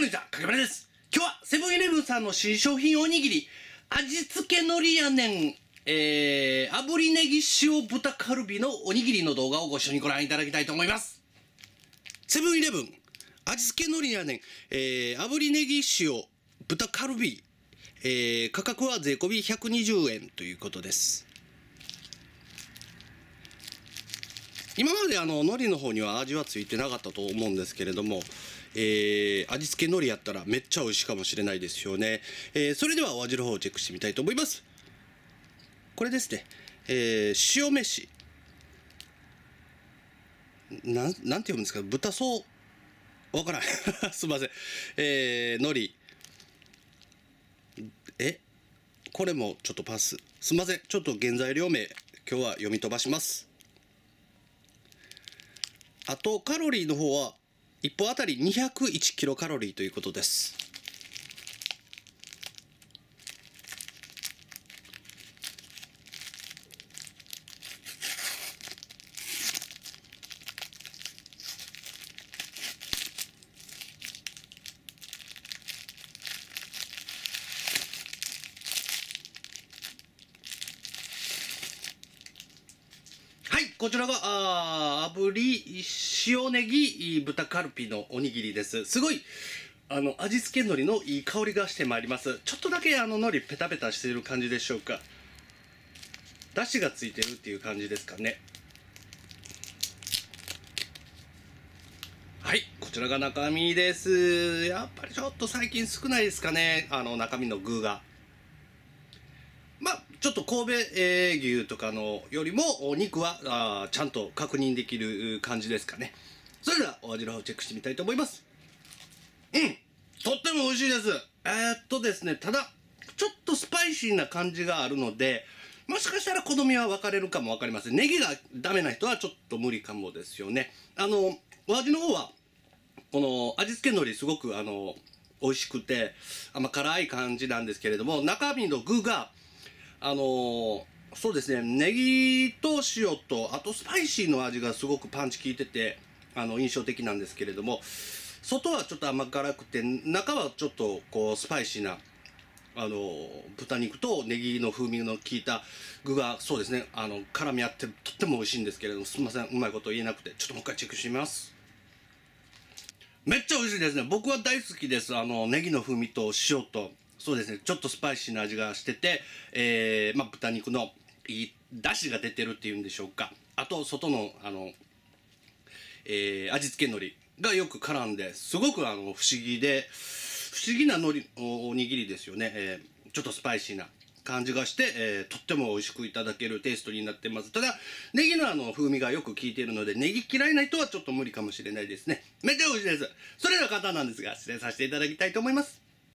にちは、かけばねです。今日はセブンイレブンさんの新商品おにぎり、味付け海苔やねん、炙りネギ塩豚カルビのおにぎりの動画をご一緒にご覧いただきたいと思います。セブンイレブン、味付け海苔やねん、炙りネギ塩豚カルビ、価格は税込み120円ということです。今まで海苔の方には味はついてなかったと思うんですけれども、味付け海苔やったらめっちゃ美味しいかもしれないですよね。それではお味の方をチェックしてみたいと思います。これですね、塩飯なんて読むんですか、豚そうわからんすいません。海苔これもちょっとパス、すいません。ちょっと原材料名今日は読み飛ばします。あとカロリーの方は1本あたり201キロカロリーということです。はい、こちらが炙り塩ネギ豚カルビのおにぎりです。すごい味付け海苔のいい香りがしてまいります。ちょっとだけ海苔ペタペタしている感じでしょうか。だしがついてるっていう感じですかね。はい、こちらが中身です。やっぱりちょっと最近少ないですかね、中身の具が。まあちょっと神戸、牛とかのよりもお肉はちゃんと確認できる感じですかね。それではお味の方をチェックしてみたいと思います。とっても美味しいです。ですね、ただちょっとスパイシーな感じがあるので、もしかしたら好みは分かれるかも分かりません。ネギがダメな人はちょっと無理かもですよね。お味の方はこの味付け海苔すごく美味しくて甘辛い感じなんですけれども、中身の具がそうですね、ネギと塩とあとスパイシーの味がすごくパンチ効いてて印象的なんですけれども、外はちょっと甘辛くて中はちょっとこうスパイシーな豚肉とネギの風味の効いた具がそうですね絡み合ってとっても美味しいんですけれども、すみません、うまいこと言えなくてちょっともう一回チェックしてみます。めっちゃ美味しいですね。僕は大好きです。ネギの風味と塩とそうですね、ちょっとスパイシーな味がしてて、豚肉のいい出汁が出てるっていうんでしょうか。あと外の味付け海苔がよく絡んで、すごく不思議なおにぎりですよね。ちょっとスパイシーな感じがして、とっても美味しくいただけるテイストになってます。ただネギの風味がよく効いているので、ネギ嫌いな人はちょっと無理かもしれないですね。めっちゃ美味しいです。それでは簡単なんですが失礼させていただきたいと思います。